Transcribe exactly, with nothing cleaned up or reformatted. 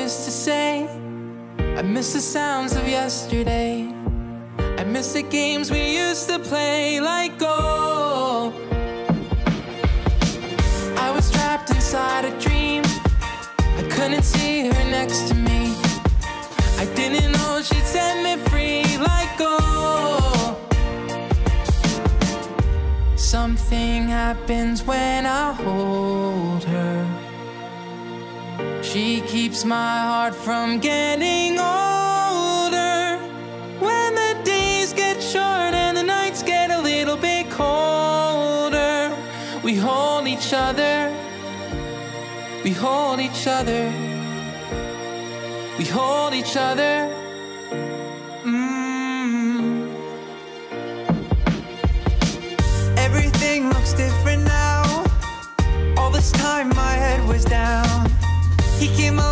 used to say. I miss the sounds of yesterday. I miss the games we used to play. Like go. I was trapped inside a dream. I couldn't see her next to me. I didn't know she'd set me free. Like go. Something happens when I hold her. She keeps my heart from getting older. When the days get short and the nights get a little bit colder, we hold each other. We hold each other. We hold each other. Mm. Everything looks different now. All this time my head was down. He came along